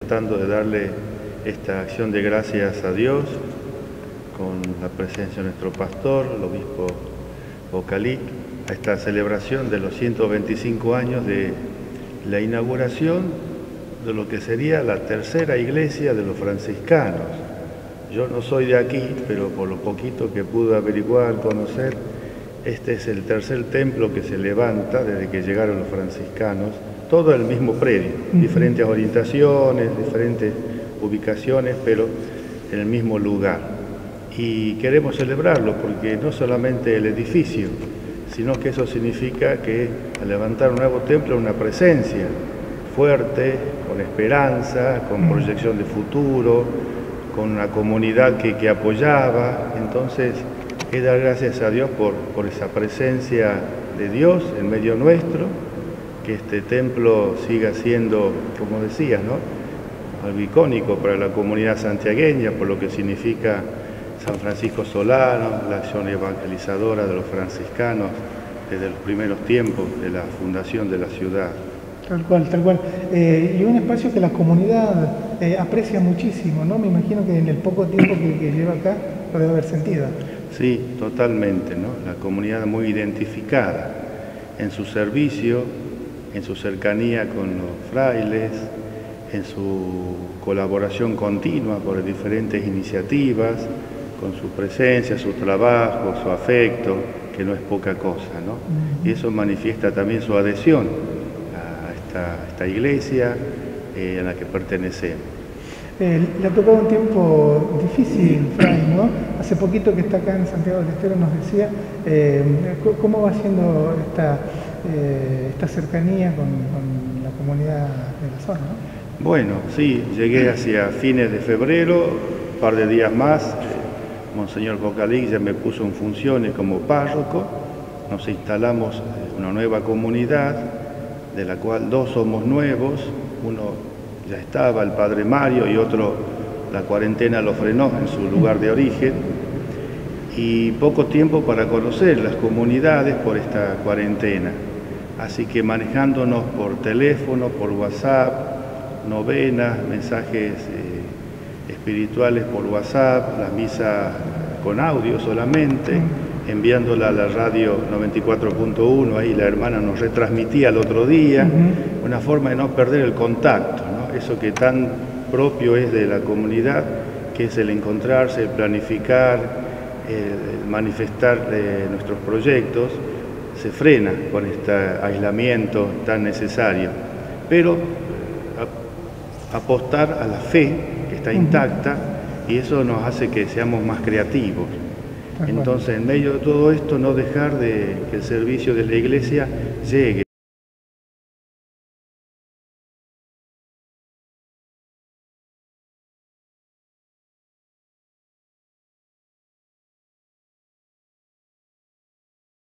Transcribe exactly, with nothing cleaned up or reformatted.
Tratando de darle esta acción de gracias a Dios con la presencia de nuestro pastor, el obispo Bocalic, a esta celebración de los ciento veinticinco años de la inauguración de lo que sería la tercera iglesia de los franciscanos. Yo no soy de aquí, pero por lo poquito que pude averiguar, conocer, este es el tercer templo que se levanta desde que llegaron los franciscanos, todo el mismo predio, diferentes orientaciones, diferentes ubicaciones, pero en el mismo lugar. Y queremos celebrarlo porque no solamente el edificio, sino que eso significa que al levantar un nuevo templo, una presencia fuerte, con esperanza, con proyección de futuro, con una comunidad que, que apoyaba. Entonces, es dar gracias a Dios por, por esa presencia de Dios en medio nuestro, que este templo siga siendo, como decías, ¿no?, algo icónico para la comunidad santiagueña, por lo que significa San Francisco Solano, la acción evangelizadora de los franciscanos desde los primeros tiempos de la fundación de la ciudad. Tal cual, tal cual. Eh, y un espacio que la comunidad eh, aprecia muchísimo, ¿no? Me imagino que en el poco tiempo que, que lleva acá lo debe haber sentido. Sí, totalmente, ¿no? La comunidad muy identificada en su servicio, en su cercanía con los frailes, en su colaboración continua por diferentes iniciativas, con su presencia, su trabajo, su afecto, que no es poca cosa, ¿no? Uh-huh. Y eso manifiesta también su adhesión a esta, a esta iglesia eh, a la que pertenecemos. Eh, le ha tocado un tiempo difícil, Fray, ¿no? Hace poquito que está acá en Santiago del Estero nos decía eh, cómo va siendo esta, eh, esta cercanía con, con la comunidad de la zona, ¿no? Bueno, sí, llegué hacia fines de febrero, un par de días más, Monseñor Bocalic ya me puso en funciones como párroco, nos instalamos en una nueva comunidad, de la cual dos somos nuevos, uno ya estaba, el padre Mario, y otro, la cuarentena lo frenó en su lugar de origen, y poco tiempo para conocer las comunidades por esta cuarentena. Así que manejándonos por teléfono, por WhatsApp, novenas, mensajes eh, espirituales por WhatsApp, la misa con audio solamente, enviándola a la radio noventa y cuatro punto uno, ahí la hermana nos retransmitía el otro día, uh-huh. Una forma de no perder el contacto, ¿no? Eso que tan propio es de la comunidad, que es el encontrarse, el planificar, el manifestar de nuestros proyectos, se frena con este aislamiento tan necesario. Pero apostar a la fe, que está intacta, y eso nos hace que seamos más creativos. Entonces, en medio de todo esto, no dejar de que el servicio de la iglesia llegue